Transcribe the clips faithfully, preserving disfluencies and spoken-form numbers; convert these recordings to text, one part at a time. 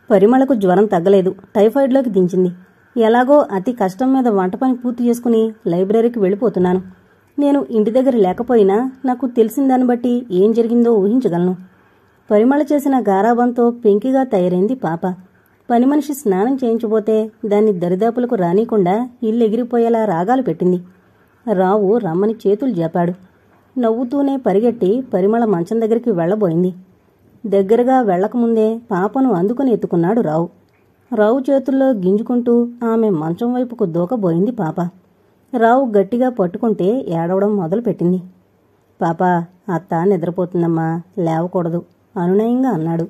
పరిమళకు జ్వరం తగ్గలేదు. టైఫాయిడ్లోకి దించింది. ఎలాగో అతి కష్టం మీద వంట పని పూర్తి చేసుకుని లైబ్రరీకి వెళ్ళిపోతున్నాను. నేను ఇంటి దగ్గర లేకపోయినా నాకు తెలిసిన దాన్ని బట్టి ఏం జరిగిందో ఊహించగలను. పరిమళ చేసిన గారాబంతో పెంకిగా తయారైంది పాప. పని మనిషి స్నానం చేయించబోతే దాన్ని దరిదాపులకు రానీకుండా ఇల్లు ఎగిరిపోయేలా రాగాలు పెట్టింది. రావు రమ్మని చేతులు జాపాడు. నవ్వుతూనే పరిగెట్టి పరిమళ మంచం దగ్గరికి వెళ్లబోయింది. దగ్గరగా వెళ్లకముందే పాపను అందుకుని ఎత్తుకున్నాడు రావు. రావు చేతుల్లో గింజుకుంటూ ఆమె మంచం వైపుకు దూకబోయింది పాప. రావు గట్టిగా పట్టుకుంటే ఏడవడం మొదలుపెట్టింది. పాపా, అత్త నిద్రపోతుందమ్మా, లేవకూడదు అనునయంగా అన్నాడు.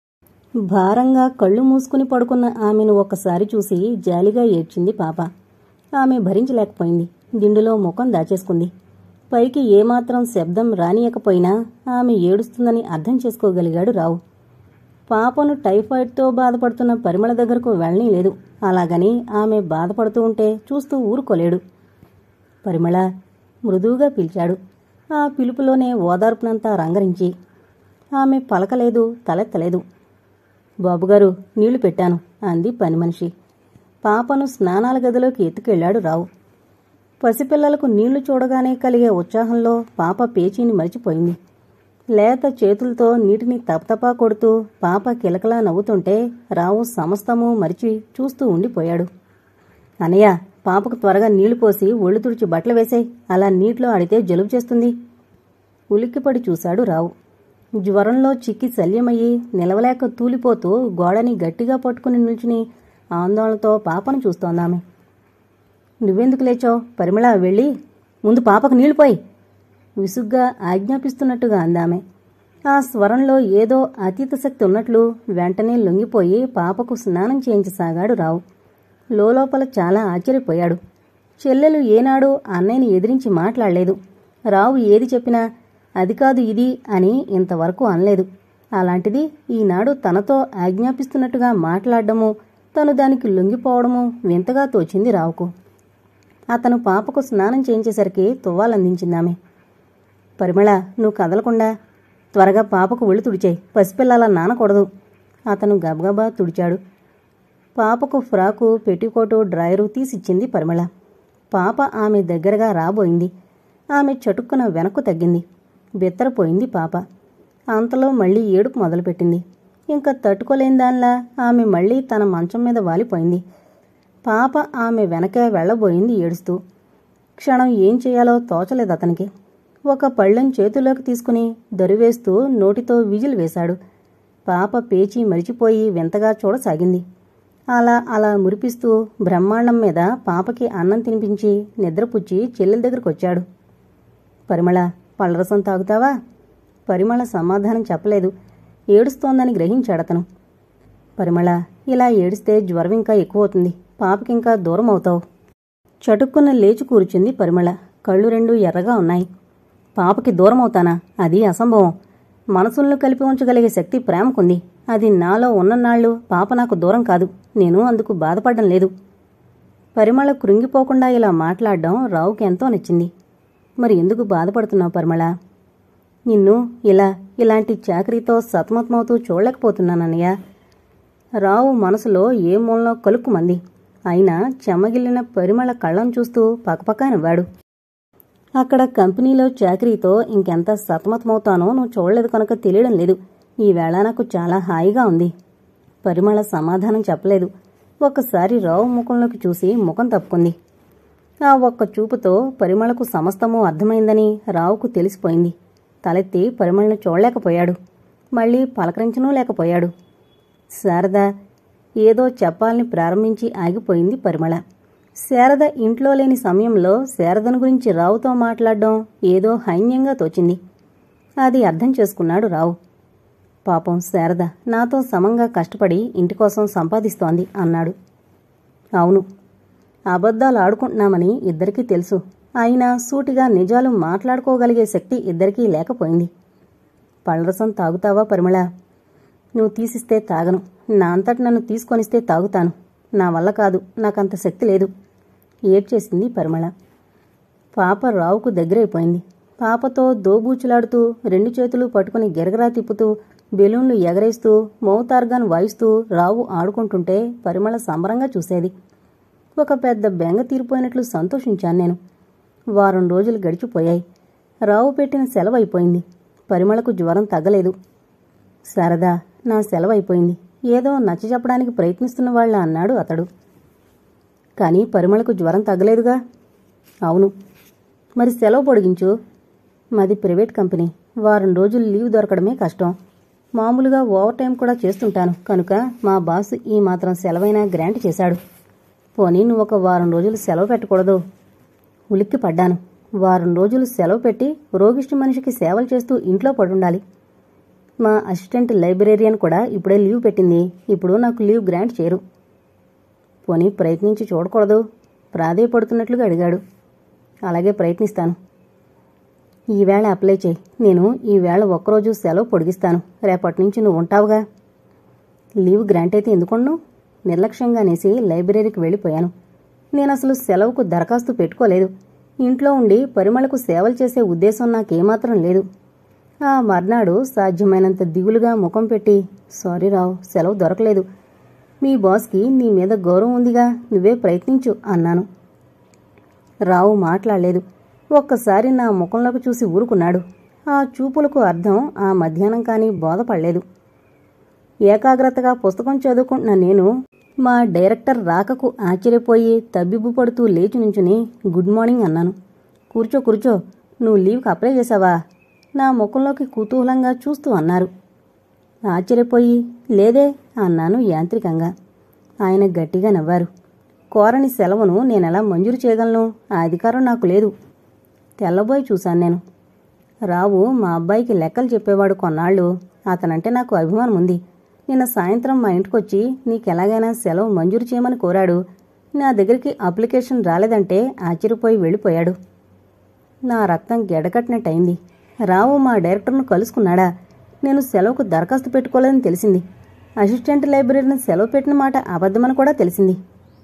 భారంగా కళ్ళు మూసుకుని పడుకున్న ఆమెను ఒక్కసారి చూసి జాలిగా ఏడ్చింది పాప. ఆమె భరించలేకపోయింది. దిండులో ముఖం దాచేసుకుంది. పైకి ఏమాత్రం శబ్దం రానియకపోయినా ఆమె ఏడుస్తుందని అర్థం చేసుకోగలిగాడు రావు. పాపను టైఫాయిడ్తో బాధపడుతున్న పరిమళ దగ్గరకు వెళ్ళనీలేదు. అలాగని ఆమె బాధపడుతూ ఉంటే చూస్తూ ఊరుకోలేడు. పరిమళ మృదువుగా పిలిచాడు. ఆ పిలుపులోనే ఓదార్పునంతా రంగరించి. ఆమె పలకలేదు, తలెత్తలేదు. బాబుగారు, నీళ్లు పెట్టాను అంది పని మనిషి. పాపను స్నానాల గదిలోకి ఎత్తుకెళ్లాడు రావు. పసిపిల్లలకు నీళ్లు చూడగానే కలిగే ఉత్సాహంలో పాప పేచీని మరిచిపోయింది. లేత చేతులతో నీటిని తపతపా కొడుతూ పాప కిలకలా నవ్వుతుంటే రావు సమస్తము మరిచి చూస్తూ ఉండిపోయాడు. అనయ్య, పాపకు త్వరగా నీళ్లు పోసి ఒళ్ళు తుడిచి బట్టలు వేసేయ్, అలా నీటిలో ఆడితే జలుబు చేస్తుంది. ఉలిక్కిపడి చూశాడు రావు. జ్వరంలో చిక్కి శల్యమయ్యి నిలవలేక తూలిపోతూ గోడని గట్టిగా పట్టుకుని నిల్చుని ఆందోళనతో పాపను చూస్తోందామె. నువ్వెందుకు లేచావు? పరిమళ, వెళ్ళి ముందు పాపకు నీళ్లు పోయి విసుగ్గా ఆజ్ఞాపిస్తున్నట్టుగా అందామె. ఆ స్వరంలో ఏదో అతీత శక్తి ఉన్నట్లు వెంటనే లొంగిపోయి పాపకు స్నానం చేయించసాగాడు రావు. లోలోపల చాలా ఆశ్చర్యపోయాడు. చెల్లెలు ఏనాడు అన్నయ్యని ఎదిరించి మాట్లాడలేదు. రావు ఏది చెప్పినా అది కాదు ఇది అని ఇంతవరకు అనలేదు. అలాంటిది ఈనాడు తనతో ఆజ్ఞాపిస్తున్నట్టుగా మాట్లాడడము, తను దానికి లొంగిపోవడము వింతగా తోచింది రావుకు. అతను పాపకు స్నానం చేయించేసరికి తువ్వాలందించిందామె. పరిమళ, నువ్వు కదలకుండా త్వరగా పాపకు ఒళ్ళు తుడిచేయి, పసిపిల్లలా నానకూడదు. అతను గబగబా తుడిచాడు. పాపకు ఫ్రాకు, పెట్టికోటు, డ్రాయరు తీసిచ్చింది పరిమళ. పాప ఆమె దగ్గరగా రాబోయింది. ఆమె చటుక్కున వెనక్కు తగ్గింది. బెత్తరపోయింది పాప. అంతలో మళ్లీ ఏడుపు మొదలుపెట్టింది. ఇంకా తట్టుకోలేని దానిలా ఆమె మళ్లీ తన మంచం మీద వాలిపోయింది. పాప ఆమె వెనకే వెళ్లబోయింది ఏడుస్తూ. క్షణం ఏం చేయాలో తోచలేదు అతనికి. ఒక పళ్ళెం చేతుల్లోకి తీసుకుని దరివేస్తూ నోటితో విజిల్ వేశాడు. పాప పేచి మరిచిపోయి వింతగా చూడసాగింది. అలా అలా మురిపిస్తూ బ్రహ్మాండం మీద పాపకి అన్నం తినిపించి నిద్రపుచ్చి చెల్లెల దగ్గరకొచ్చాడు. పరిమళ, పళ్ళరసం తాగుతావా? పరిమళ సమాధానం చెప్పలేదు. ఏడుస్తోందని గ్రహించాడతను. పరిమళ, ఇలా ఏడిస్తే జ్వరం ఇంకా ఎక్కువవుతుంది. పాపకింకా దూరం అవుతావు. చటుక్కున లేచి కూర్చుంది పరిమళ. కళ్ళు రెండు ఎర్రగా ఉన్నాయి. పాపకి దూరం అవుతానా? అది అసంభవం. మనసులను కలిపి ఉంచగలిగే శక్తి ప్రేమకుంది. అది నాలో ఉన్ననాళ్లు పాప నాకు దూరం కాదు. నేను అందుకు బాధపడడం లేదు. పరిమళ కృంగిపోకుండా ఇలా మాట్లాడడం రావుకి ఎంతో నచ్చింది. మరి ఎందుకు బాధపడుతున్నావు పరిమళ? నిన్ను ఇలా ఇలాంటి చాకరీతో సతమతమవుతూ చూడలేకపోతున్నానన్నయ్య. రావు మనసులో ఏ మూలనో కలుక్కుమంది. అయినా చెమ్మగిల్లిన పరిమళ కళ్ళను చూస్తూ పకపకా నవ్వాడు. అక్కడ కంపెనీలో చాకరీతో ఇంకెంత సతమతమవుతానో నువ్వు చూడలేదు కనుక తెలియడం లేదు. ఈవేళ నాకు చాలా హాయిగా ఉంది. పరిమళ సమాధానం చెప్పలేదు. ఒక్కసారి రావు ముఖంలోకి చూసి ముఖం తప్పుకుంది. ఆ ఒక్క చూపుతో పరిమళకు సమస్తమూ అర్థమైందని రావుకు తెలిసిపోయింది. తలెత్తి పరిమళను చూడలేకపోయాడు. మళ్లీ పలకరించనూ లేకపోయాడు. శారద ఏదో చెప్పాలని ప్రారంభించి ఆగిపోయింది పరిమళ. శారద ఇంట్లో లేని సమయంలో శారదను గురించి రావుతో మాట్లాడడం ఏదో హైన్యంగా తోచింది. అది అర్థం చేసుకున్నాడు రావు. పాపం శారద నాతో సమంగా కష్టపడి ఇంటికోసం సంపాదిస్తోంది అన్నాడు. అవును, అబద్ధాలు ఆడుకుంటున్నామని ఇద్దరికీ తెలుసు. అయినా సూటిగా నిజాలు మాట్లాడుకోగలిగే శక్తి ఇద్దరికీ లేకపోయింది. పళ్ళరసం తాగుతావా పరిమళ? నువ్వు తీసిస్తే తాగను. నా అంతటి నన్ను తీసుకొనిస్తే తాగుతాను. నా వల్ల కాదు, నాకంత శక్తి లేదు ఏడ్చేసింది పరిమళ. పాప రావుకు దగ్గరైపోయింది. పాపతో దోబూచులాడుతూ రెండు చేతులు పట్టుకుని గిరగరా తిప్పుతూ బెలూన్లు ఎగరేస్తూ మౌతార్గాన్ వాయిస్తూ రావు ఆడుకుంటుంటే పరిమళ సంబరంగా చూసేది. ఒక పెద్ద బెంగ తీరిపోయినట్లు సంతోషించాను నేను. వారం రోజులు గడిచిపోయాయి. రావు పెట్టిన సెలవు అయిపోయింది. పరిమళకు జ్వరం తగ్గలేదు. శారదా, నా సెలవు అయిపోయింది, ఏదో నచ్చ చెప్పడానికి ప్రయత్నిస్తున్న వాళ్ళ అన్నాడు అతడు. కానీ పరిమళకు జ్వరం తగ్గలేదుగా. అవును. మరి సెలవు పొడిగించు. మాది ప్రైవేట్ కంపెనీ, వారం రోజులు లీవ్ దొరకడమే కష్టం. మామూలుగా ఓవర్ టైం కూడా చేస్తుంటాను కనుక మా బాస్ ఈ మాత్రం సెలవైనా గ్రాంట్ చేశాడు. పోనీ నువ్వు ఒక వారం రోజులు సెలవు పెట్టకూడదు. ఉలిక్కి పడ్డాను. వారం రోజులు సెలవు పెట్టి రోగిష్టి మనిషికి సేవలు చేస్తూ ఇంట్లో పడుండాలి. మా అసిస్టెంట్ లైబ్రేరియన్ కూడా ఇప్పుడే లీవ్ పెట్టింది. ఇప్పుడు నాకు లీవ్ గ్రాంట్ చేయరు. పోనీ ప్రయత్నించి చూడకూడదు? ప్రాధేయపడుతున్నట్లుగా అడిగాడు. అలాగే ప్రయత్నిస్తాను. ఈవేళ అప్లై చేయి. నేను ఈవేళ ఒక్కరోజు సెలవు పొడిగిస్తాను. రేపటి నుంచి నువ్వు ఉంటావుగా. లీవ్ గ్రాంట్ అయితే ఎందుకున్నావు? నిర్లక్ష్యంగా అనేసి లైబ్రరీకి వెళ్ళిపోయాను. నేను అసలు సెలవుకు దరఖాస్తు పెట్టుకోలేదు. ఇంట్లో ఉండి పరిమళకు సేవలు చేసే ఉద్దేశం నాకేమాత్రం లేదు. ఆ మర్నాడు సాధ్యమైనంత దిగులుగా ముఖం పెట్టి, సారీ రావు, సెలవు దొరకలేదు. మీ బాస్కి నీ మీద గౌరవం ఉందిగా, నువ్వే ప్రయత్నించు అన్నాను. రావు మాట్లాడలేదు. ఒక్కసారి నా ముఖంలోకి చూసి ఊరుకున్నాడు. ఆ చూపులకు అర్థం ఆ మధ్యాహ్నం కానీ బోధపడలేదు. ఏకాగ్రతగా పుస్తకం చదువుకుంటున్న నేను మా డైరెక్టర్ రాకకు ఆశ్చర్యపోయి తబ్బిబ్బు పడుతూ లేచి నుంచుని గుడ్ మార్నింగ్ అన్నాను. కూర్చో కూర్చో, నువ్వు లీవ్కి అప్లై చేశావా? నా ముఖంలోకి కుతూహలంగా చూస్తూ అన్నారు. ఆశ్చర్యపోయి లేదే అన్నాను యాంత్రికంగా. ఆయన గట్టిగా నవ్వారు. కోరని సెలవును నేనెలా మంజూరు చేయగలను? ఆ అధికారం నాకు లేదు. తెల్లబోయి చూశాను నేను. రావు మా అబ్బాయికి లెక్కలు చెప్పేవాడు కొన్నాళ్ళు. అతనంటే నాకు అభిమానం ఉంది. నిన్న సాయంత్రం మా ఇంటికొచ్చి నీకెలాగైనా సెలవు మంజూరు చేయమని కోరాడు. నా దగ్గరికి అప్లికేషన్ రాలేదంటే ఆశ్చర్యపోయి వెళ్ళిపోయాడు. నా రక్తం గెడకట్టినట్టయింది. రావు మా డైరెక్టర్ను కలుసుకున్నాడా? నేను సెలవుకు దరఖాస్తు పెట్టుకోలేదని తెలిసింది. అసిస్టెంట్ లైబ్రరీని సెలవు పెట్టిన మాట అబద్ధమని కూడా తెలిసింది.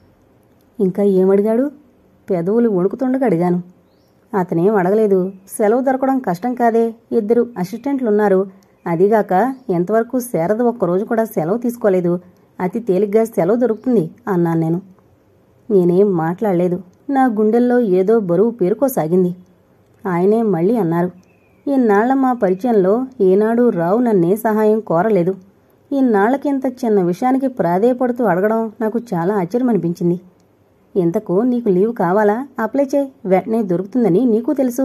ఇంకా ఏమడిగాడు? పెదవులు వణుకుతుండగా అడిగాను. అతనేం అడగలేదు. సెలవు దొరకడం కష్టం కాదే, ఇద్దరు అసిస్టెంట్లున్నారు. అదిగాక ఎంతవరకు శారద ఒక్కరోజు కూడా సెలవు తీసుకోలేదు. అతి తేలిగ్గా సెలవు దొరుకుతుంది అన్నాను నేను. నేనేం మాట్లాడలేదు. నా గుండెల్లో ఏదో బరువు పేరుకోసాగింది. ఆయనే మళ్ళీ అన్నారు. ఇన్నాళ్ల మా పరిచయంలో ఏనాడు రావు నన్నే సహాయం కోరలేదు. ఇన్నాళ్లకింత చిన్న విషయానికి ప్రాధేయపడుతూ అడగడం నాకు చాలా ఆశ్చర్యమనిపించింది. ఇంతకు నీకు లీవ్ కావాలా? అప్లై చేయి, వెంటనే దొరుకుతుందని నీకు తెలుసు.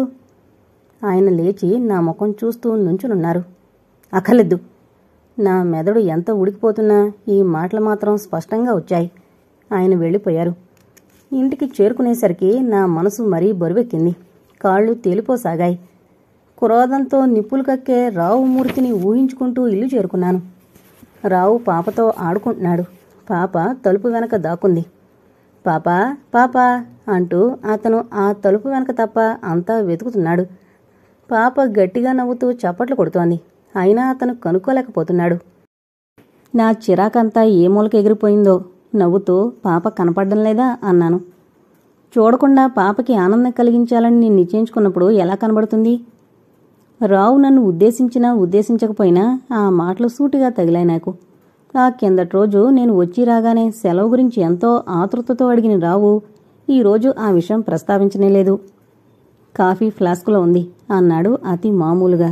ఆయన లేచి నా ముఖం చూస్తూ నుంచునున్నారు. అక్కర్లేదు. నా మెదడు ఎంత ఉడికిపోతున్నా ఈ మాటలు మాత్రం స్పష్టంగా వచ్చాయి. ఆయన వెళ్ళిపోయారు. ఇంటికి చేరుకునేసరికి నా మనసు మరీ బరువెక్కింది. కాళ్ళు తేలిపోసాగాయి. క్రోధంతో నిప్పులు కక్కే రావు మూర్తిని ఊహించుకుంటూ ఇల్లు చేరుకున్నాను. రావు పాపతో ఆడుకుంటున్నాడు. పాప తలుపు వెనక దాక్కుంది. పాపా పాపా అంటూ అతను ఆ తలుపు వెనక తప్ప అంతా వెతుకుతున్నాడు. పాప గట్టిగా నవ్వుతూ చప్పట్లు కొడుతోంది. అయినా అతను కనుక్కోలేకపోతున్నాడు. నా చిరాకంతా ఏ మూలకి ఎగిరిపోయిందో. నవ్వుతూ పాప కనపడ్డం లేదా అన్నాను. చూడకుండా పాపకి ఆనందం కలిగించాలని నేను నిశ్చయించుకున్నప్పుడు ఎలా కనబడుతుంది? రావు నన్ను ఉద్దేశించినా ఉద్దేశించకపోయినా ఆ మాటలు సూటిగా తగిలాయి నాకు. ఆ కిందటి రోజు నేను వచ్చి రాగానే సెలవు గురించి ఎంతో ఆతృతతో అడిగిన రావు ఈరోజు ఆ విషయం ప్రస్తావించనేలేదు. కాఫీ ఫ్లాస్కులో ఉంది అన్నాడు అతి మామూలుగా.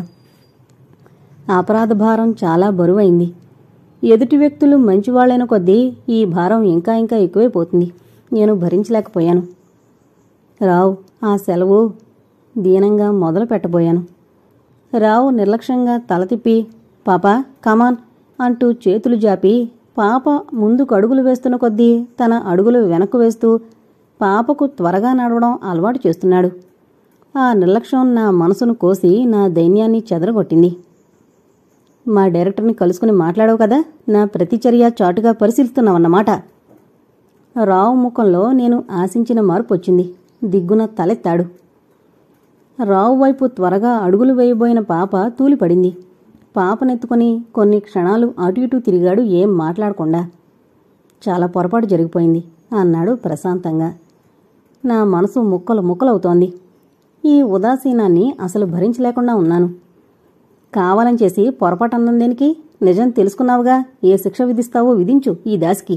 అపరాధ భారం చాలా బరువైంది. ఎదుటి వ్యక్తులు మంచివాళ్లైన కొద్దీ ఈ భారం ఇంకా ఇంకా ఎక్కువైపోతుంది. నేను భరించలేకపోయాను. రావు, ఆ సెలవు దీనంగా మొదలు పెట్టబోయాను. రావు నిర్లక్ష్యంగా తల తిప్పి పాపా కమాన్ అంటూ చేతులు జాపి పాప ముందుకు అడుగులు వేస్తున్న కొద్దీ తన అడుగులు వెనక్కు వేస్తూ పాపకు త్వరగా నడవడం అలవాటు చేస్తున్నాడు. ఆ నిర్లక్ష్యం నా మనసును కోసి నా దైన్యాన్ని చెదరగొట్టింది. మా డైరెక్టర్ని కలుసుకుని మాట్లాడావు కదా, నా ప్రతిచర్య చాటుగా పరిశీలిస్తున్నావన్నమాట. రావు ముఖంలో నేను ఆశించిన మార్పు వచ్చింది. దిగ్గున తలెత్తాడు. రావు వైపు త్వరగా అడుగులు వేయబోయిన పాప తూలిపడింది. పాపనెత్తుకుని కొన్ని క్షణాలు అటు ఇటు తిరిగాడు ఏం మాట్లాడకుండా. చాలా పొరపాటు జరిగిపోయింది అన్నాడు ప్రశాంతంగా. నా మనసు ముక్కలు ముక్కలవుతోంది. ఈ ఉదాసీనాన్ని అసలు భరించలేకుండా ఉన్నాను. కావాలని చేసి పొరపాటు అన్నం దేనికి? నిజం తెలుసుకున్నావుగా, ఏ శిక్ష విధిస్తావో విధించు ఈ దాసికి.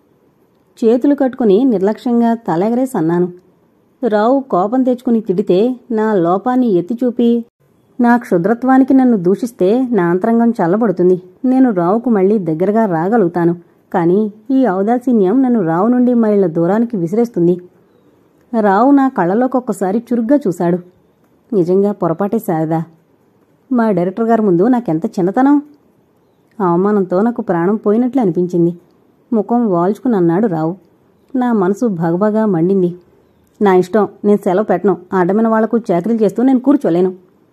చేతులు కట్టుకుని నిర్లక్ష్యంగా తలెగరేసి అన్నాను. రావు కోపం తెచ్చుకుని తిడితే, నా లోపాన్ని ఎత్తిచూపి నా క్షుద్రత్వానికి నన్ను దూషిస్తే నా అంతరంగం చల్లబడుతుంది. నేను రావుకు మళ్లీ దగ్గరగా రాగలుగుతాను. కాని ఈ ఔదాసీన్యం నన్ను రావు నుండి మైళ్ళ దూరానికి విసిరేస్తుంది. రావు నా కళ్ళలోకొక్కసారి చురుగ్గా చూశాడు. నిజంగా పొరపాటే శారదా. మా డైరెక్టర్ గారి ముందు నాకెంత చిన్నతనం! అవమానంతో నాకు ప్రాణం పోయినట్లు అనిపించింది. ముఖం వాల్చుకుని అన్నాడు రావు. నా మనసు భగభగా మండింది. నా ఇష్టం, నేను సెలవు పెట్టను. అడ్డమైన వాళ్లకు చాకరీలు చేస్తూ నేను కూర్చోలేను.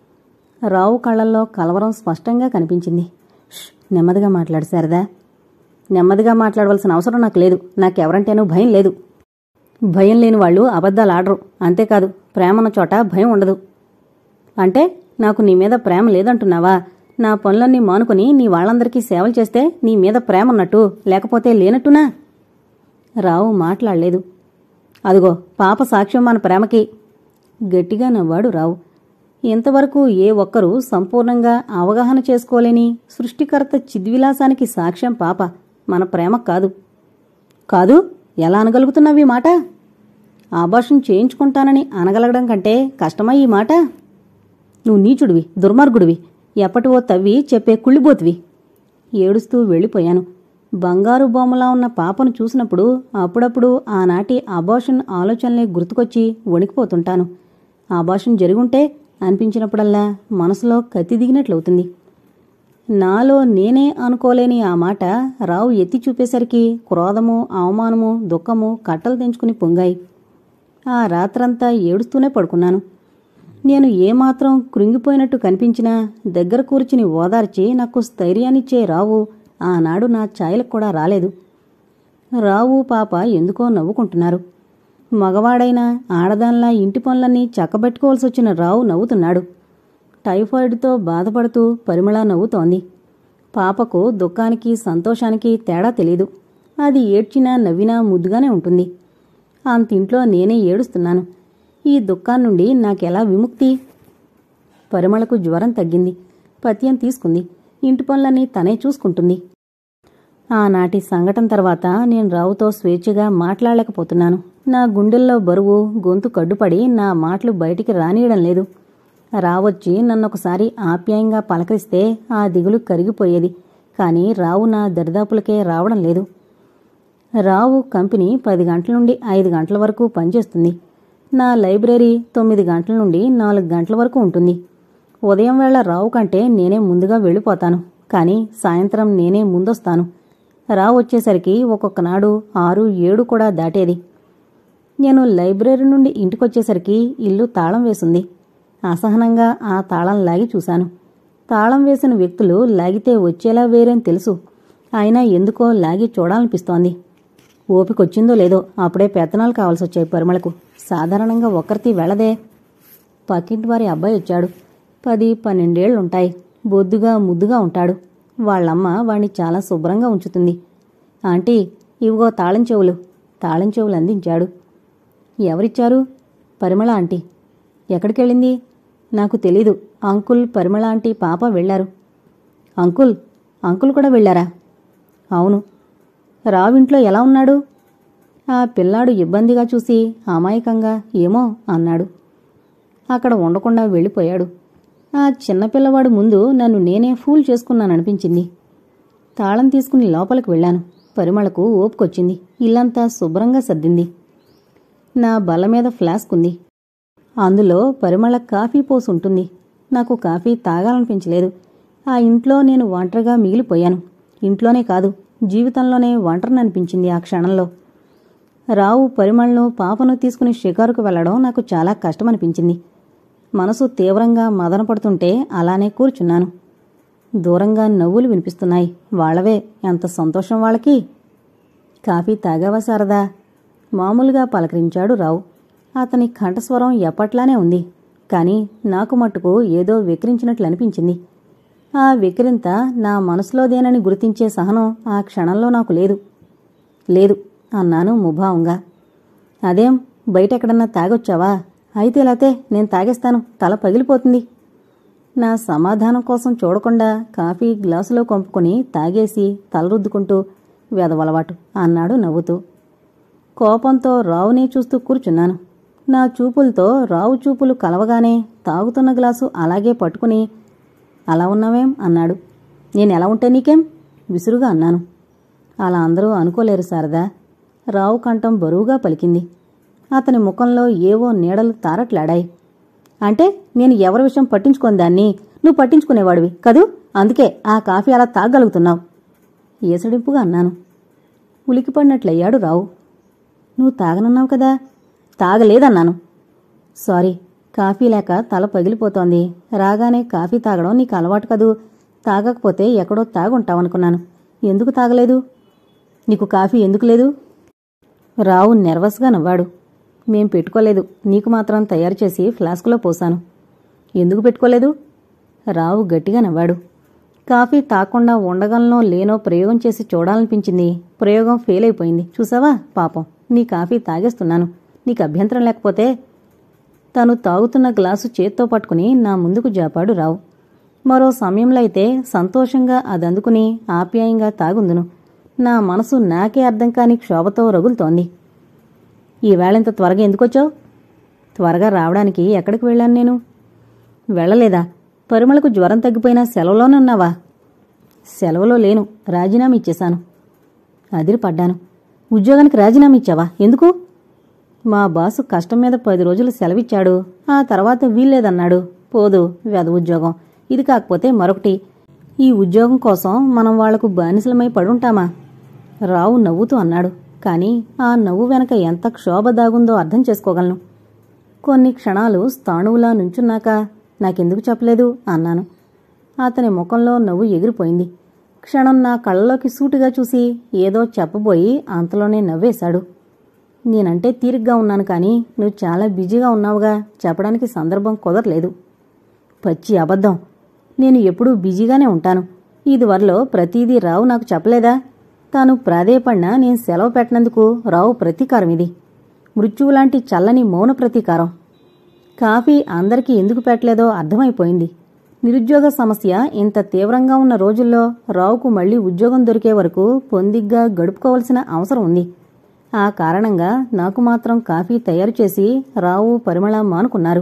రావు కళ్లల్లో కలవరం స్పష్టంగా కనిపించింది. ష్, నెమ్మదిగా మాట్లాడు శారదా. నెమ్మదిగా మాట్లాడవలసిన అవసరం నాకు లేదు. నాకెవరంటేనూ భయం లేదు. భయం లేని వాళ్ళు అబద్ధాలు ఆడరు. అంతేకాదు, ప్రేమన్న చోట భయం ఉండదు. అంటే నాకు నీ మీద ప్రేమ లేదంటున్నావా? నా పనులన్నీ మానుకుని నీ వాళ్ళందరికీ సేవలు చేస్తే నీ మీద ప్రేమ ఉన్నట్టు, లేకపోతే లేనట్టునా? రావు మాట్లాడలేదు. అదిగో పాప సాక్ష్యం మన ప్రేమకి. గట్టిగా నవ్వాడు రావు. ఇంతవరకు ఏ ఒక్కరూ సంపూర్ణంగా అవగాహన చేసుకోలేని సృష్టికర్త చిద్విలాసానికి సాక్ష్యం పాప, మన ప్రేమ కాదు. కాదు? ఎలా అనగలుగుతున్నావు ఈ మాట? ఆభాషం చేయించుకుంటానని అనగలగడం కంటే కష్టమా ఈ మాట? నువ్వు నీచుడివి, దుర్మార్గుడివి, ఎప్పటివో తవ్వి చెప్పే కుళ్ళిబోతువి. ఏడుస్తూ వెళ్ళిపోయాను. బంగారు బొమ్మలా ఉన్న పాపను చూసినప్పుడు అప్పుడప్పుడు ఆనాటి అబార్షన్ ఆలోచనలే గుర్తుకొచ్చి వణికిపోతుంటాను. అబార్షన్ జరుగుంటే అనిపించినప్పుడల్లా మనసులో కత్తి దిగినట్లవుతుంది. నాలో నేనే అనుకోలేని ఆ మాట రావు ఎత్తి చూపేసరికి క్రోధము, అవమానము, దుఃఖము కట్టలు తెంచుకుని పొంగాయి. ఆ రాత్రంతా ఏడుస్తూనే పడుకున్నాను. నేను ఏమాత్రం కృంగిపోయినట్టు కనిపించినా దగ్గర కూర్చుని ఓదార్చి నాకు స్థైర్యాన్నిచ్చే రావు ఆనాడు నా ఛాయలకు కూడా రాలేదు. రావు పాప ఎందుకో నవ్వుకుంటున్నారు. మగవాడైనా ఆడదాన్లా ఇంటి పనులన్నీ చక్కబెట్టుకోవాల్సి వచ్చిన రావు నవ్వుతున్నాడు. టైఫాయిడ్తో బాధపడుతూ పరిమళ నవ్వుతోంది. పాపకు దుఃఖానికి సంతోషానికి తేడా తెలీదు. అది ఏడ్చినా నవ్వినా ముద్దుగానే ఉంటుంది. అంతింట్లో నేనే ఏడుస్తున్నాను. ఈ దుఃఖాన్నుండి నాకెలా విముక్తి? పరిమళకు జ్వరం తగ్గింది. పత్యం తీసుకుంది. ఇంటి పనులన్నీ తనే చూసుకుంటుంది. ఆనాటి సంఘటన తర్వాత నేను రావుతో స్వేచ్ఛగా మాట్లాడలేకపోతున్నాను. నా గుండెల్లో బరువు, గొంతు కడ్డుపడి నా మాటలు బయటికి రానియడం లేదు. రావొచ్చి నన్నొకసారి ఆప్యాయంగా పలకరిస్తే ఆ దిగులు కరిగిపోయేది. కాని రావు నా దరిదాపులకే రావడం లేదు. రావు కంపెనీ పది గంటల నుండి ఐదు గంటల వరకు పనిచేస్తుంది. నా లైబ్రరీ తొమ్మిది గంటల నుండి నాలుగు గంటల వరకు ఉంటుంది. ఉదయం వేళ రావు కంటే నేనే ముందుగా వెళ్ళిపోతాను. కానీ సాయంత్రం నేనే ముందొస్తాను. రావు వచ్చేసరికి ఒక్కొక్కనాడు ఆరు ఏడు కూడా దాటేది. నేను లైబ్రరీ నుండి ఇంటికొచ్చేసరికి ఇల్లు తాళం వేసింది. అసహనంగా ఆ తాళం లాగి చూశాను. తాళం వేసిన వ్యక్తులు లాగితే వచ్చేలా వేరేని తెలుసు. అయినా ఎందుకో లాగి చూడాలనిపిస్తోంది. ఓపికొచ్చిందో లేదో అప్పుడే పెత్తనాలు కావాల్సొచ్చాయి పరిమళకు. సాధారణంగా ఒక్కరితి వెళదే. పక్కింటి వారి అబ్బాయి వచ్చాడు. పది పన్నెండేళ్లుంటాయి. బొద్దుగా ముద్దుగా ఉంటాడు. వాళ్ళమ్మ వాణ్ణి చాలా శుభ్రంగా ఉంచుతుంది. ఆంటీ, ఇవిగో తాళం చెవులు. తాళం చెవులు అందించాడు. ఎవరిచ్చారు? పరిమళ ఆంటీ. ఎక్కడికెళ్ళింది? నాకు తెలీదు. అంకుల్, పరిమళ ఆంటీ, పాప వెళ్లారు. అంకుల్? అంకుల్ కూడా వెళ్లారా? అవును. రావింట్లో ఎలా ఉన్నాడు? ఆ పిల్లాడు ఇబ్బందిగా చూసి అమాయకంగా ఏమో అన్నాడు. అక్కడ ఉండకుండా వెళ్ళిపోయాడు. ఆ చిన్నపిల్లవాడు ముందు నన్ను నేనే ఫూల్ చేసుకున్నాననిపించింది. తాళం తీసుకుని లోపలికి వెళ్లాను. పరిమళకు ఓపుకొచ్చింది. ఇల్లంతా శుభ్రంగా సర్దింది. నా బల్ల మీద ఫ్లాస్క్ ఉంది. అందులో పరిమళ కాఫీ పోసుంటుంది. నాకు కాఫీ తాగాలనిపించలేదు. ఆ ఇంట్లో నేను ఒంటరిగా మిగిలిపోయాను. ఇంట్లోనే కాదు, జీవితంలోనే ఒంటరిననిపించింది ఆ క్షణంలో. రావు పరిమళను, పాపను తీసుకుని షికారుకు వెళ్లడం నాకు చాలా కష్టమనిపించింది. మనసు తీవ్రంగా మదనపడుతుంటే అలానే కూర్చున్నాను. దూరంగా నవ్వులు వినిపిస్తున్నాయి. వాళ్లవే. ఎంత సంతోషం వాళ్ళకి. కాఫీ తాగావా శారదా? మామూలుగా పలకరించాడు రావు. అతని కంఠస్వరం ఎప్పట్లానే ఉంది. కాని నాకు మట్టుకు ఏదో వెకిరించినట్లు అనిపించింది. ఆ వెకిరింత నా మనసులోదేనని గుర్తించే సహనం ఆ క్షణంలో నాకు లేదు. లేదు అన్నాను ముభావంగా. అదేం, బయటెక్కడన్నా తాగొచ్చావా? అయితే లేతే నేను తాగేస్తాను. తల పగిలిపోతుంది. నా సమాధానం కోసం చూడకుండా కాఫీ గ్లాసులో కొంపుకొని తాగేసి తలరుద్దుకుంటూ వెదవలవాటు అన్నాడు నవ్వుతూ. కోపంతో రావునే చూస్తూ కూర్చున్నాను. నా చూపులతో రావు చూపులు కలవగానే తాగుతున్న గ్లాసు అలాగే పట్టుకుని అలా ఉన్నావేం అన్నాడు. నేనెలా ఉంటే నీకేం విసురుగా అన్నాను. అలా అందరూ అనుకోలేరు శారదా. రావు కంఠం బరువుగా పలికింది. అతని ముఖంలో ఏవో నీడలు తారట్లాడాయి. అంటే నేను ఎవరి విషయం పట్టించుకోని దాన్ని నువ్వు పట్టించుకునేవాడివి కదూ, అందుకే ఆ కాఫీ అలా తాగలుగుతున్నావు ఏసడింపుగా అన్నాను. ఉలికిపడినట్లయ్యాడు రావు. నువ్వు తాగనన్నావు కదా. తాగలేదన్నాను. సారీ, కాఫీ లేక తల పగిలిపోతోంది. రాగానే కాఫీ తాగడం నీకు అలవాటు కదూ. తాగకపోతే ఎక్కడో తాగుంటావనుకున్నాను. ఎందుకు తాగలేదు? నీకు కాఫీ ఎందుకు లేదు? రావు నెర్వస్గా నవ్వాడు. మేం పెట్టుకోలేదు, నీకు మాత్రం తయారు చేసి ఫ్లాస్కులో పోశాను. ఎందుకు పెట్టుకోలేదు? రావు గట్టిగా నవ్వాడు. కాఫీ తాకుండా ఉండగలనో లేనో ప్రయోగం చేసి చూడాలనిపించింది. ప్రయోగం ఫెయిల్ అయిపోయింది. చూసావా పాపం, నీ కాఫీ తాగేస్తున్నాను. నీకు అభ్యంతరం లేకపోతే. తను తాగుతున్న గ్లాసు చేత్తో పట్టుకుని నా ముందుకు జాపాడు రావు. మరో సమయంలో అయితే సంతోషంగా అదందుకుని ఆప్యాయంగా తాగుందును. నా మనసు నాకే అర్థం కాని క్షోభతో రగులుతోంది. ఈవేళంత త్వరగా ఎందుకొచ్చావు? త్వరగా రావడానికి ఎక్కడికి వెళ్ళాను నేను? వెళ్ళలేదా? పరిమళకు జ్వరం తగ్గిపోయినా సెలవులోనే ఉన్నావా? సెలవులో లేను, రాజీనామా ఇచ్చేశాను. అదిరిపడ్డాను. ఉద్యోగానికి రాజీనామా ఇచ్చావా? ఎందుకు? మా బాసు కష్టం మీద పది రోజులు సెలవిచ్చాడు. ఆ తర్వాత వీల్లేదన్నాడు. పోదు వెధ ఉద్యోగం. ఇది కాకపోతే మరొకటి. ఈ ఉద్యోగం కోసం మనం వాళ్లకు బానిసలమై పడుంటామా? రావు నవ్వుతూ అన్నాడు. కాని ఆ నవ్వు వెనక ఎంత క్షోభ దాగుందో అర్థం చేసుకోగలను. కొన్ని క్షణాలు స్థాణువులా నుంచున్నాక నాకెందుకు చెప్పలేదు అన్నాను. అతని ముఖంలో నవ్వు ఎగిరిపోయింది. క్షణం నా కళ్ళలోకి సూటిగా చూసి ఏదో చెప్పబోయి అంతలోనే నవ్వేశాడు. నేనంటే తీరిగ్గా ఉన్నాను కాని నువ్వు చాలా బిజీగా ఉన్నావుగా, చెప్పడానికి సందర్భం కుదరలేదు. పచ్చి అబద్ధం. నేను ఎప్పుడూ బిజీగానే ఉంటాను. ఇదివరలో ప్రతీదీ రావు నాకు చెప్పలేదా? తాను ప్రాధేయపడినా నేను సెలవు పెట్టినందుకు రావు ప్రతీకారం ఇది. మృత్యువులాంటి చల్లని మౌన ప్రతీకారం. కాఫీ అందరికీ ఎందుకు పెట్టలేదో అర్థమైపోయింది. నిరుద్యోగ సమస్య ఇంత తీవ్రంగా ఉన్న రోజుల్లో రావుకు మళ్లీ ఉద్యోగం దొరికే వరకు పొందిగ్గా గడుపుకోవలసిన అవసరం ఉంది. ఆ కారణంగా నాకు మాత్రం కాఫీ తయారు చేసి రావు పరిమళ మానుకున్నారు.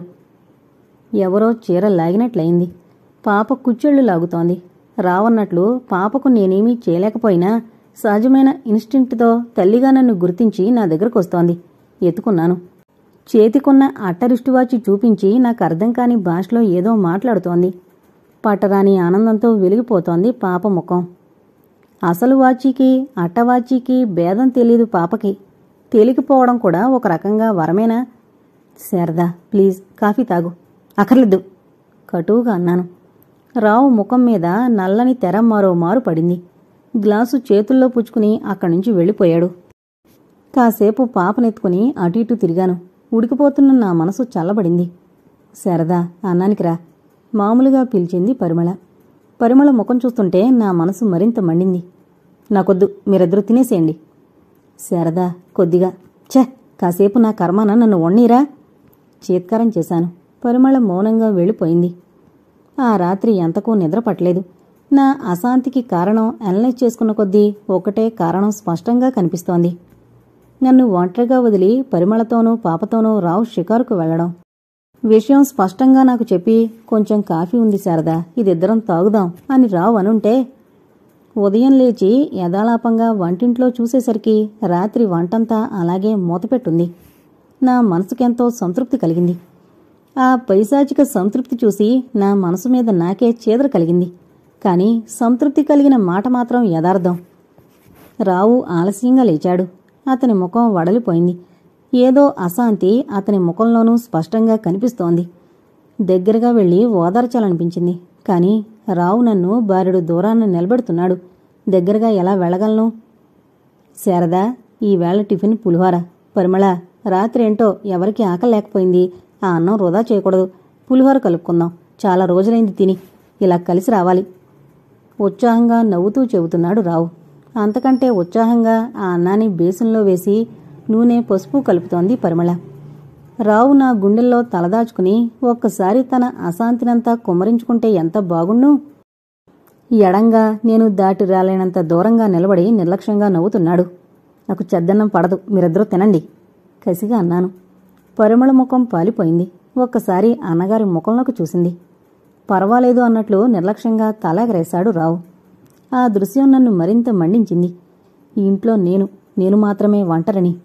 ఎవరో చీర లాగినట్లయింది. పాప కుచ్చెళ్లు లాగుతోంది. రావన్నట్లు పాపకు నేనేమీ చేయలేకపోయినా సహజమైన ఇన్స్టింక్ట్తో తల్లిగా నన్ను గుర్తించి నా దగ్గరకొస్తోంది. ఎత్తుకున్నాను. చేతికున్న అట్టరిష్టువాచి చూపించి నాకు అర్థం కాని భాషలో ఏదో మాట్లాడుతోంది. పట్టరాని ఆనందంతో వెలిగిపోతోంది పాప ముఖం. అసలు వాచీకి అట్టవాచీకి భేదం తెలీదు పాపకి. తేలికిపోవడం కూడా ఒక రకంగా వరమేనా? శారదా, ప్లీజ్ కాఫీ తాగు. అక్కర్లేదు కటువుగా అన్నాను. రావు ముఖం మీద నల్లని తెర మరో మారు పడింది. గ్లాసు చేతుల్లో పుచ్చుకుని అక్కడి నుంచి వెళ్ళిపోయాడు. కాసేపు పాపనెత్తుకుని అటు ఇటు తిరిగాను. ఉడికిపోతున్న నా మనసు చల్లబడింది. శారదా, అన్నానికి రా మామూలుగా పిలిచింది పరిమళ. పరిమళ ముఖం చూస్తుంటే నా మనసు మరింత మండింది. నాకొద్దు, మీరిద్దరూ తినేసేయండి. శారదా కొద్దిగా. ఛే, కాసేపు నా కర్మాన నన్ను వన్నీరా. చీత్కారం చేశాను. పరిమళ మౌనంగా వెళ్ళిపోయింది. ఆ రాత్రి ఎంతకూ నిద్ర పట్టలేదు. నా అశాంతికి కారణం అనలైజ్ చేసుకున్న కొద్దీ ఒకటే కారణం స్పష్టంగా కనిపిస్తోంది. నన్ను ఒంటరిగా వదిలి పరిమళతోనూ పాపతోనూ రావు షికారుకు వెళ్లడం. విషయం స్పష్టంగా నాకు చెప్పి, కొంచెం కాఫీ ఉంది శారదా, ఇదిద్దరం తాగుదాం అని రావు అనుంటే, ఉదయం లేచి యథాలాపంగా వంటింట్లో చూసేసరికి రాత్రి వంటంతా అలాగే మూతపెట్టుంది. నా మనసుకెంతో సంతృప్తి కలిగింది. ఆ పైశాచిక సంతృప్తి చూసి నా మనసు మీద నాకే చేదర కలిగింది. కాని సంతృప్తి కలిగిన మాట మాత్రం యథార్థం. రావు ఆలస్యంగా లేచాడు. అతని ముఖం వడలిపోయింది. ఏదో అశాంతి అతని ముఖంలోనూ స్పష్టంగా కనిపిస్తోంది. దగ్గరగా వెళ్లి ఓదార్చాలనిపించింది. కాని రావు నన్ను బారెడు దూరాన్ని నిలబెడుతున్నాడు. దగ్గరగా ఎలా వెళ్లగలను? శారదా, ఈవేళ టిఫిన్ పులిహోర. పరిమళ, రాత్రేంటో ఎవరికి ఆకలి లేకపోయింది. ఆ అన్నం వృధా చేయకూడదు. పులిహోర కలుపుకుందాం. చాలా రోజులైంది తిని. ఇలా కలిసి రావాలి. ఉత్సాహంగా నవ్వుతూ చెబుతున్నాడు రావు. అంతకంటే ఉత్సాహంగా ఆ అన్నాన్ని బేసిన్లో వేసి నూనె పసుపు కలుపుతోంది పరిమళ. రావు నా గుండెల్లో తలదాచుకుని ఒక్కసారి తన అశాంతినంతా కుమ్మరించుకుంటే ఎంత బాగుండు. ఎడంగా నేను దాటి రాలేనంత దూరంగా నిలబడి నిర్లక్ష్యంగా నవ్వుతున్నాడు. నాకు చెద్దన్నం పడదు, మీరిద్దరూ తినండి కసిగా అన్నాను. పరిమళ ముఖం పాలిపోయింది. ఒక్కసారి అన్నగారి ముఖంలోకి చూసింది. పర్వాలేదు అన్నట్లు నిర్లక్ష్యంగా తలాగరేశాడు రావు. ఆ దృశ్యం నన్ను మరింత మండించింది. ఈ ఇంట్లో నేను నేను మాత్రమే వంటరని.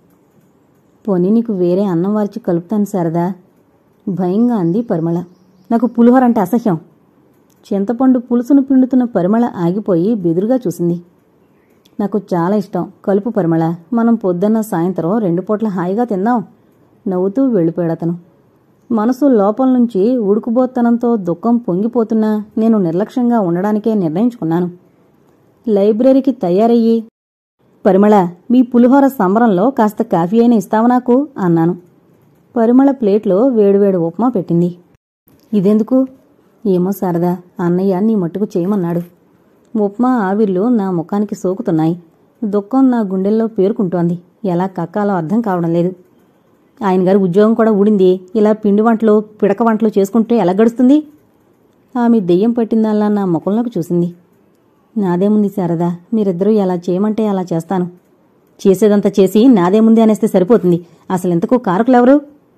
పోనీ నీకు వేరే అన్నం వార్చి కలుపుతాను శారదా, భయంగా అంది పరిమళ. నాకు పులిహోర అంటే అసహ్యం. చింతపండు పులుసును పిండుతున్న పరిమళ ఆగిపోయి బెదురుగా చూసింది. నాకు చాలా ఇష్టం, కలుపు పరిమళ, మనం పొద్దున్న సాయంత్రం రెండు పూట్ల హాయిగా తిందాం నవ్వుతూ వెళ్ళిపోయాడతను. మనసు లోపల నుంచి ఉడుకుబోత్తనంతో దుఃఖం పొంగిపోతున్నా నేను నిర్లక్ష్యంగా ఉండడానికే నిర్ణయించుకున్నాను. లైబ్రరీకి తయారయ్యి, పరిమళ, మీ పులిహోర సంబరంలో కాస్త కాఫీ అయినా ఇస్తావా నాకు అన్నాను. పరిమళ ప్లేట్లో వేడివేడి ఉప్మా పెట్టింది. ఇదెందుకు? ఏమో శారదా, అన్నయ్య నీ మట్టుకు చేయమన్నాడు. ఉప్మా ఆవిర్లు నా ముఖానికి సోకుతున్నాయి. దుఃఖం నా గుండెల్లో పేరుకుంటోంది. ఎలా కక్కాలో అర్థం కావడం లేదు. ఆయన గారి ఉద్యోగం కూడా ఊడింది. ఇలా పిండి వంటలు పిడక వంటలు చేసుకుంటే ఎలా గడుస్తుంది? ఆమె దెయ్యం పట్టిందల్లా నా ముఖంలోకి చూసింది. నాదేముంది శారదా, మీరిద్దరూ ఎలా చేయమంటే అలా చేస్తాను. చేసేదంతా చేసి నాదేముంది అనేస్తే సరిపోతుంది. అసలెంతకు కారకులెవరు?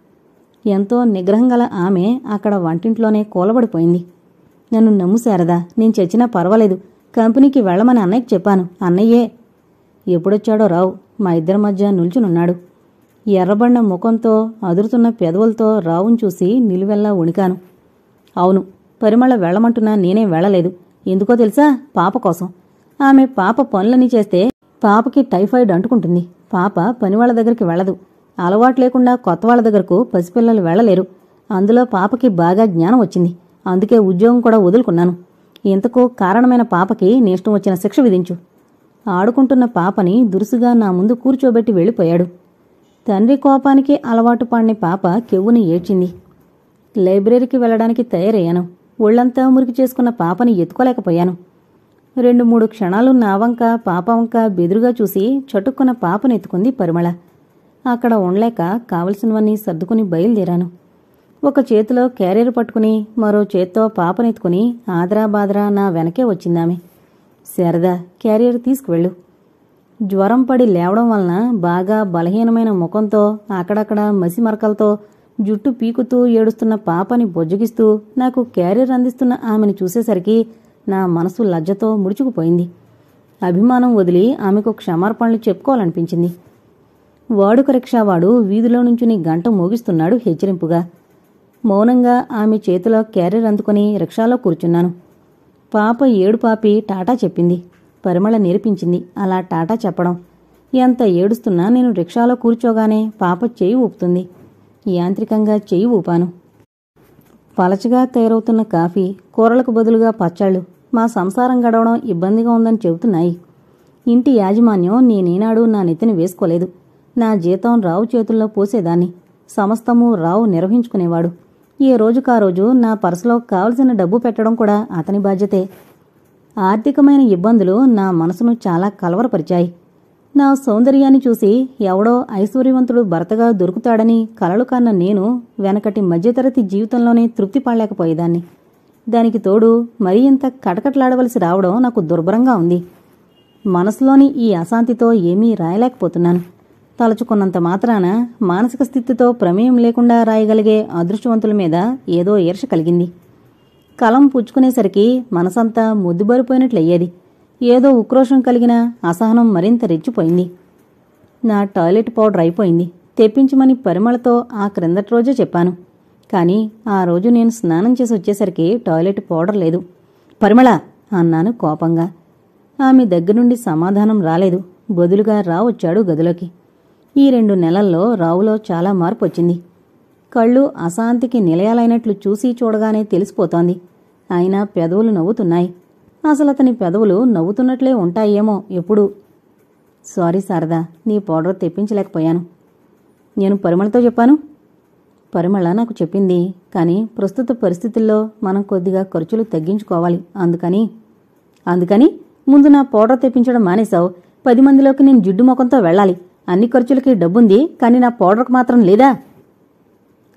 ఎంతో నిగ్రహం గల ఆమె అక్కడ వంటింట్లోనే కూలబడిపోయింది. నన్ను నమ్ము శారదా, నేను చచ్చినా పర్వాలేదు. కంపెనీకి వెళ్లమని అన్నయ్యకి చెప్పాను. అన్నయ్యే. ఎప్పుడొచ్చాడో రావు మా ఇద్దరి మధ్య నిల్చునున్నాడు. ఎర్రబడిన ముఖంతో అదురుతున్న పెదవులతో రావును చూసి నిలువెల్లా వణికాను. అవును, పరిమళ వెళ్లమంటున్నా నేనే వెళ్లలేదు. ఎందుకో తెలుసా? పాప కోసం. ఆమె పాప పనులని చేస్తే పాపకి టైఫాయిడ్ అంటుకుంటుంది. పాప పనివాళ్ల దగ్గరికి వెళ్లదు. అలవాటు లేకుండా కొత్త వాళ్ల దగ్గరకు పసిపిల్లలు వెళ్లలేరు. అందులో పాపకి బాగా జ్ఞానం వచ్చింది. అందుకే ఉద్యోగం కూడా వదులుకున్నాను. ఇంతకు కారణమైన పాపకి నేష్టం వచ్చిన శిక్ష విధించు. ఆడుకుంటున్న పాపని దురుసుగా నా ముందు కూర్చోబెట్టి వెళ్ళిపోయాడు. తండ్రి కోపానికి అలవాటు పడిన పాప కెవ్వుని ఏడ్చింది. లైబ్రరీకి వెళ్లడానికి తయారయ్యాను. ఒళ్లంతా మురికి చేసుకున్న పాపని ఎత్తుకోలేకపోయాను. రెండు మూడు క్షణాలు నా వంక పాప వంక బెదురుగా చూసి చటుక్కున పాపను ఎత్తుకుంది పరిమళ. అక్కడ ఉండలేక కావలసినవన్నీ సర్దుకుని బయలుదేరాను. ఒక చేతిలో క్యారియర్ పట్టుకుని మరో చేత్తో పాపనెత్తుకుని ఆదరా బాదరా నా వెనకే వచ్చిందామె. శారదా, క్యారియర్ తీసుకువెళ్ళు. జ్వరం పడి లేవడం వలన బాగా బలహీనమైన ముఖంతో అక్కడక్కడ మసిమరకలతో జుట్టు పీకుతూ ఏడుస్తున్న పాపని బొజ్జగిస్తూ నాకు క్యారియర్ అందిస్తున్న ఆమెను చూసేసరికి నా మనసు లజ్జతో ముడుచుకుపోయింది. అభిమానం వదిలి ఆమెకు క్షమార్పణలు చెప్పుకోవాలనిపించింది. వాడుక రిక్షావాడు వీధిలో నుంచుని గంట మోగిస్తున్నాడు హెచ్చరింపుగా. మౌనంగా ఆమె చేతిలో క్యారియర్ అందుకుని రిక్షాలో కూర్చున్నాను. పాప ఏడు పాపి టాటా చెప్పింది. పరిమళ నేర్పించింది అలా టాటా చెప్పడం. ఎంత ఏడుస్తున్నా నేను రిక్షాలో కూర్చోగానే పాప చెయ్యి ఊపుతుంది. యాంత్రికంగా చెయ్యి ఊపాను. పలచగా తయారవుతున్న కాఫీ, కూరలకు బదులుగా పచ్చళ్ళు మా సంసారం గడవడం ఇబ్బందిగా ఉందని చెబుతున్నాయి. ఇంటి యాజమాన్యం నేనేనాడు నా నెత్తిని వేసుకోలేదు. నా జీతం రావు చేతుల్లో పోసేదాన్ని. సమస్తము రావు నిర్వహించుకునేవాడు. ఏ రోజుకా రోజు నా పర్సులో కావలసిన డబ్బు పెట్టడం కూడా అతని బాధ్యతే. ఆర్థికమైన ఇబ్బందులు నా మనసును చాలా కలవరపరిచాయి. నా సౌందర్యాన్ని చూసి ఎవడో ఐశ్వర్యవంతుడు భర్తగా దొరుకుతాడని కలలు కన్న నేను వెనకటి మధ్యతరగతి జీవితంలోనే తృప్తి పడలేకపోయేదాన్ని. దానికి తోడు మరీ ఇంత కటకట్లాడవలసి రావడం నాకు దుర్భరంగా ఉంది. మనసులోని ఈ అశాంతితో ఏమీ రాయలేకపోతున్నాను. తలుచుకున్నంత మాత్రాన మానసిక స్థితితో ప్రమేయం లేకుండా రాయగలిగే అదృష్టవంతుల మీద ఏదో ఈర్ష కలిగింది. కలం పుచ్చుకునేసరికి మనసంతా ముద్దుబారిపోయినట్లయ్యేది. ఏదో ఉక్రోషం కలిగిన అసహనం మరింత రెచ్చిపోయింది. నా టాయిలెట్ పౌడర్ అయిపోయింది. తెప్పించమని పరిమళతో ఆ క్రిందటి రోజే చెప్పాను. కానీ ఆ రోజు నేను స్నానం చేసి వచ్చేసరికి టాయిలెట్ పౌడర్ లేదు. పరిమళ అన్నాను కోపంగా. ఆమె దగ్గరుండి సమాధానం రాలేదు. బదులుగా రావొచ్చాడు గదిలోకి. ఈ రెండు నెలల్లో రావులో చాలా మార్పు వచ్చింది. కళ్ళు అశాంతికి నిలయాలైనట్లు చూసి చూడగానే తెలిసిపోతోంది. అయినా పెదవులు నవ్వుతున్నాయి. అసలతని పెదవులు నవ్వుతున్నట్లే ఉంటాయేమో ఎప్పుడు. సారీ శారదా, నీ పౌడర్ తెప్పించలేకపోయాను. నేను పరిమళతో చెప్పాను. పరిమళ నాకు చెప్పింది. కానీ ప్రస్తుత పరిస్థితుల్లో మనం కొద్దిగా ఖర్చులు తగ్గించుకోవాలి. అందుకని అందుకని ముందు నా పౌడర్ తెప్పించడం మానేశావు. పది మందిలోకి నేను జిడ్డు ముఖంతో వెళ్ళాలి. అన్ని ఖర్చులకి డబ్బుంది, కానీ నా పౌడర్కు మాత్రం లేదా?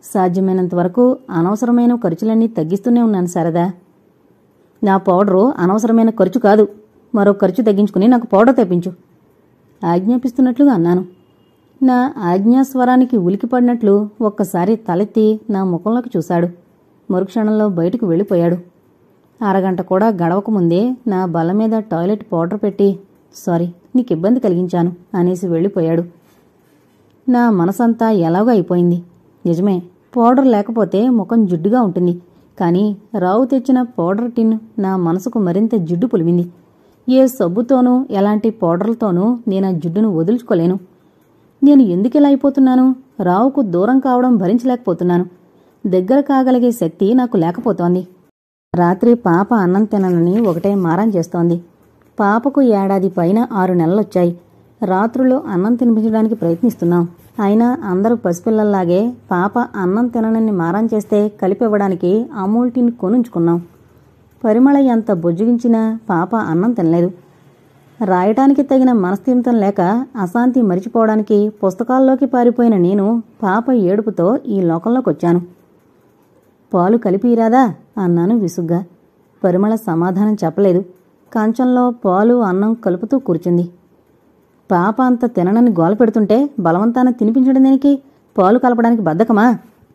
సాధ్యమైనంత వరకు అనవసరమైన ఖర్చులన్నీ తగ్గిస్తూనే ఉన్నాను శారదా. నా పౌడరు అనవసరమైన ఖర్చు కాదు. మరో ఖర్చు తగ్గించుకుని నాకు పౌడర్ తెప్పించు ఆజ్ఞాపిస్తున్నట్లుగా అన్నాను. నా ఆజ్ఞాస్వరానికి ఉలికిపడినట్లు ఒక్కసారి తలెత్తి నా ముఖంలోకి చూశాడు. మరుక్షణంలో బయటకు వెళ్ళిపోయాడు. అరగంట కూడా గడవకముందే నా బల్ల మీద టాయిలెట్ పౌడర్ పెట్టి సారీ నీకు ఇబ్బంది కలిగించాను అనేసి వెళ్ళిపోయాడు. నా మనసంతా ఎలాగో అయిపోయింది. నిజమే, పౌడర్ లేకపోతే ముఖం జిడ్డుగా ఉంటుంది. కానీ రావు తెచ్చిన పౌడర్ టిన్ నా మనసుకు మరింత జిడ్డు పులివింది. ఏ సబ్బుతోనూ ఎలాంటి పౌడర్లతోనూ నేను ఆ జిడ్డును వదులుచుకోలేను. నేను ఎందుకిలా అయిపోతున్నాను? రావుకు దూరం కావడం భరించలేకపోతున్నాను. దగ్గర కాగలిగే శక్తి నాకు లేకపోతోంది. రాత్రి పాప అన్నం తిననని ఒకటే మారం చేస్తోంది. పాపకు ఏడాది పైన ఆరు నెలలొచ్చాయి. రాత్రులు అన్నం తినిపించడానికి ప్రయత్నిస్తున్నాం. అయినా అందరూ పసిపిల్లల్లాగే పాప అన్నం తిననని మారం చేస్తే కలిపివ్వడానికి అమూల్ టిన్ కొనుంచుకున్నాం. పరిమళ ఎంత బుజ్జగించినా పాప అన్నం తినలేదు. రాయటానికి తగిన మనస్థిమితం లేక అశాంతి మరిచిపోవడానికి పుస్తకాల్లోకి పారిపోయిన నేను పాప ఏడుపుతో ఈ లోకంలోకొచ్చాను. పాలు కలిపిరాదా అన్నాను విసుగ్గా. పరిమళ సమాధానం చెప్పలేదు. కంచంలో పాలు అన్నం కలుపుతూ కూర్చుంది. పాప అంత తిననని గోల పెడుతుంటే బలవంతాన తినిపించడం దేనికి? పాలు కలపడానికి బద్ధకమా?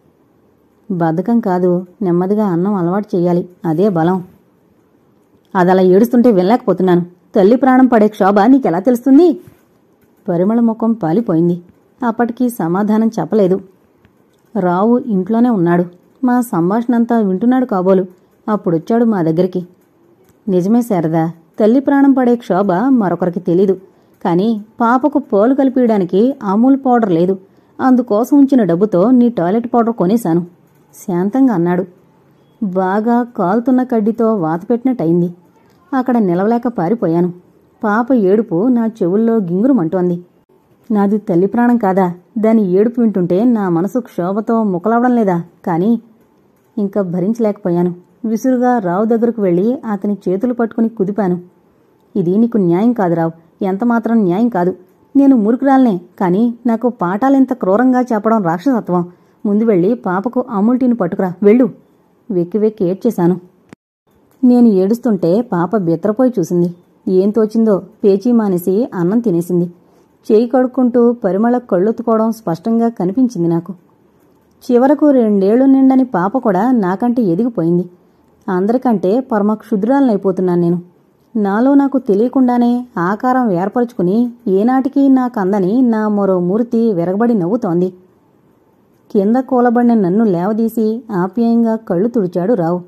బద్ధకం కాదు, నెమ్మదిగా అన్నం అలవాటు చెయ్యాలి, అదే బలం. అదలా ఏడుస్తుంటే వినలేకపోతున్నాను. తల్లి ప్రాణం పడే క్షోభ నీకెలా తెలుస్తుంది? పరిమళ ముఖం పాలిపోయింది. అప్పటికి సమాధానం చెప్పలేదు. రావు ఇంట్లోనే ఉన్నాడు. మా సంభాషణంతా వింటున్నాడు కాబోలు. అప్పుడొచ్చాడు మా దగ్గరికి. నిజమే శారదా, తల్లి ప్రాణం పడే క్షోభ మరొకరికి తెలీదు. కానీ పాపకు పాలు కలిపియడానికి అమూల్ పౌడర్ లేదు. అందుకోసం ఉంచిన డబ్బుతో నీ టాయిలెట్ పౌడర్ కొనేశాను శాంతంగా అన్నాడు. బాగా కాలుతున్న కడ్డీతో వాతపెట్టినట్టయింది. అక్కడ నిలవలేక పారిపోయాను. పాప ఏడుపు నా చెవుల్లో గింగురుమంటోంది. నాది తల్లి ప్రాణం కాదా? దాని ఏడుపు వింటుంటే నా మనసు క్షోభతో ముక్కలవడం లేదా? కానీ ఇంకా భరించలేకపోయాను. విసురుగా రావు దగ్గరకు వెళ్లి అతని చేతులు పట్టుకుని కుదిపాను. ఇది నీకు న్యాయం కాదు రావు, ఎంతమాత్రం న్యాయం కాదు. నేను మురుకురాల్నే, కానీ నాకు పాఠాలెంత క్రూరంగా చెప్పడం రాక్షసత్వం. ముందు వెళ్లి పాపకు అమూల్ టీని పట్టుకురా, వెళ్ళు. వెక్కి వెక్కి ఏడ్చేశాను. నేను ఏడుస్తుంటే పాప బెత్తరపోయి చూసింది. ఏం తోచిందో పేచీ మానేసి అన్నం తినేసింది. చేయి కడుక్కుంటూ పరిమళ కళ్ళొత్తుకోవడం స్పష్టంగా కనిపించింది నాకు. చివరకు రెండేళ్లు నిండని పాప కూడా నాకంటే ఎదిగిపోయింది. అందరికంటే పరమ క్షుద్రాలనైపోతున్నాను నేను. నాలో నాకు తెలియకుండానే ఆకారం ఏర్పరుచుకుని ఏనాటికి నాకందని నా మరో మూర్తి విరగబడి నవ్వుతోంది. కింద కూలబడిన నన్ను లేవదీసి ఆప్యాయంగా కళ్ళు తుడిచాడు రావు.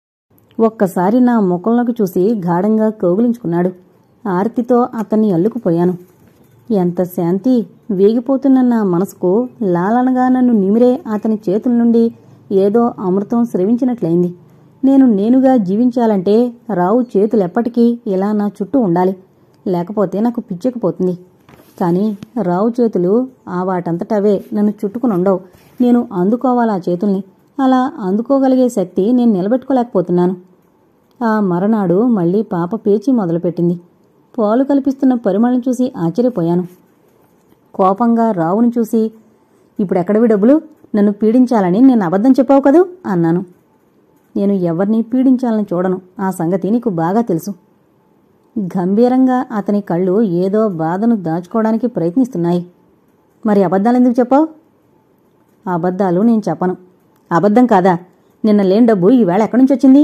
ఒక్కసారి నా ముఖంలోకి చూసి గాఢంగా కౌగిలించుకున్నాడు. ఆర్తితో అతన్ని అల్లుకుపోయాను. ఎంత శాంతి! వేగిపోతున్న నా మనసుకు లాలనగా నన్ను నిమిరే అతని చేతుల నుండి ఏదో అమృతం స్రవించినట్లయింది. నేను నేనుగా జీవించాలంటే రావు చేతులెప్పటికీ ఇలా నా చుట్టూ ఉండాలి. లేకపోతే నాకు పిచ్చెక్కిపోతుంది. కానీ రావు చేతులు ఆ వాటంతటవే నన్ను చుట్టుకునుండవు. నేను అందుకోవాలి ఆ చేతుల్ని. అలా అందుకోగలిగే శక్తి నేను నిలబెట్టుకోలేకపోతున్నాను. ఆ మరనాడు మళ్లీ పాప పేచీ మొదలుపెట్టింది. పాలు కల్పిస్తున్న పరిమళం చూసి ఆశ్చర్యపోయాను. కోపంగా రావును చూసి, ఇప్పుడెక్కడవి డబ్బులు? నన్ను పీడించాలని నేను అబద్ధం చెప్పావు కదూ అన్నాను. నేను ఎవరినీ పీడించాలని చూడను, ఆ సంగతి నీకు బాగా తెలుసు. గంభీరంగా అతని కళ్ళు ఏదో బాధను దాచుకోవడానికి ప్రయత్నిస్తున్నాయి. మరి అబద్ధాలెందుకు చెప్పావు? అబద్ధాలు నేను చెప్పను. అబద్ధం కాదా? నిన్న లేని డబ్బు ఈవేళ ఎక్కడ్నుంచొచ్చింది?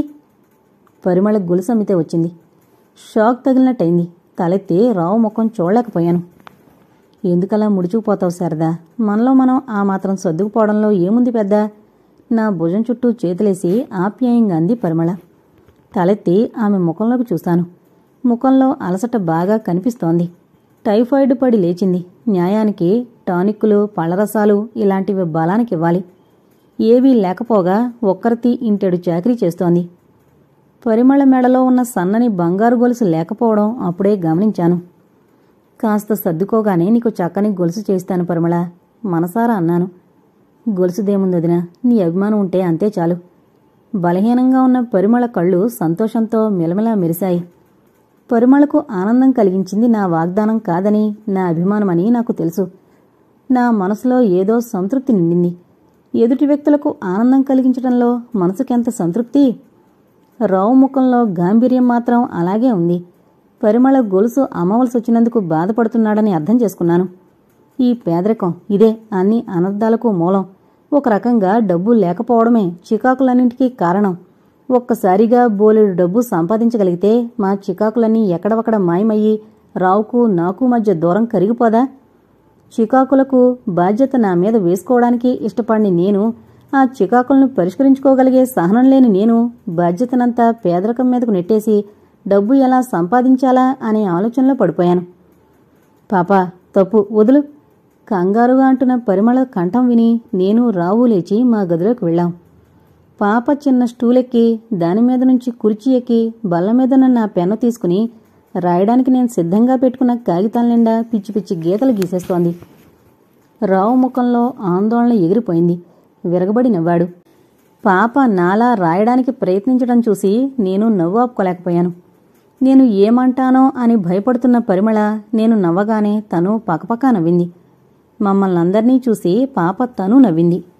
పరిమళ గొలుసమ్మితే వచ్చింది. షాక్ తగిలినట్టయింది. తలెత్తి రావు ముఖం చూడలేకపోయాను. ఎందుకలా ముడుచుకుపోతావు శారదా? మనలో మనం ఆ మాత్రం సర్దుకుపోవడంలో ఏముంది పెద్ద? నా భుజం చుట్టూ చేతులేసి ఆప్యాయంగా అంది పరిమళ. తలెత్తి ఆమె ముఖంలోకి చూశాను. ముఖంలో అలసట బాగా కనిపిస్తోంది. టైఫాయిడ్ పడి లేచింది. న్యాయానికి టానిక్కులు, పళ్ళరసాలు ఇలాంటివి బలానికివ్వాలి. ఏవీ లేకపోగా ఒక్కరితి ఇంటెడు చాకరీ చేస్తోంది. పరిమళ మెడలో ఉన్న సన్నని బంగారు గొలుసు లేకపోవడం అప్పుడే గమనించాను. కాస్త సర్దుకోగానే నీకు చక్కని గొలుసు చేస్తాను పరిమళ, మనసారా అన్నాను. గొలుసుదేముందొదినా, నీ అభిమానం ఉంటే అంతే చాలు. బలహీనంగా ఉన్న పరిమళ కళ్ళు సంతోషంతో మిలమిలా మెరిశాయి. పరిమళకు ఆనందం కలిగించింది నా వాగ్దానం కాదని, నా అభిమానమని నాకు తెలుసు. నా మనసులో ఏదో సంతృప్తి నిండింది. ఎదుటి వ్యక్తులకు ఆనందం కలిగించడంలో మనసుకెంత సంతృప్తి. రావు ముఖంలో గాంభీర్యం మాత్రం అలాగే ఉంది. పరిమళ గొలుసు అమ్మవలసి వచ్చినందుకు బాధపడుతున్నాడని అర్థం చేసుకున్నాను. ఈ పేదరికం ఇదే అన్ని అనర్థాలకు మూలం. ఒక రకంగా డబ్బు లేకపోవడమే చికాకులన్నింటికీ కారణం. ఒక్కసారిగా బోలెడు డబ్బు సంపాదించగలిగితే మా చికాకులన్నీ ఎక్కడవక్కడ మాయమయ్యి రావుకు నాకు మధ్య దూరం కరిగిపోదా? చికాకులకు బాధ్యత నా మీద వేసుకోవడానికి ఇష్టపడిని నేను, ఆ చికాకులను పరిష్కరించుకోగలిగే సహనం లేని నేను బాధ్యతనంతా పేదరికం మీదకు నెట్టేసి డబ్బు ఎలా సంపాదించాలా అనే ఆలోచనలో పడిపోయాను. పాపా, తప్పు వదులు. కంగారుగా అంటున్న పరిమళ కంఠం విని నేను రావు లేచి మా గదిలోకి వెళ్ళాం. పాప చిన్న స్టూలెక్కి దానిమీద నుంచి కుర్చీ ఎక్కి బల్ల మీదన్న నా పెన్ను తీసుకుని రాయడానికి నేను సిద్ధంగా పెట్టుకున్న కాగితాల నిండా పిచ్చి పిచ్చి గీతలు గీసేస్తోంది. రావు ముఖంలో ఆందోళన ఎగిరిపోయింది. విరగబడి నవ్వాడు. పాప నాలా రాయడానికి ప్రయత్నించడం చూసి నేను నవ్వు ఆపుకోలేకపోయాను. నేను ఏమంటానో అని భయపడుతున్న పరిమళ నేను నవ్వగానే తను పకపకా నవ్వింది. మమ్మల్నందర్నీ చూసి పాప తను నవ్వింది.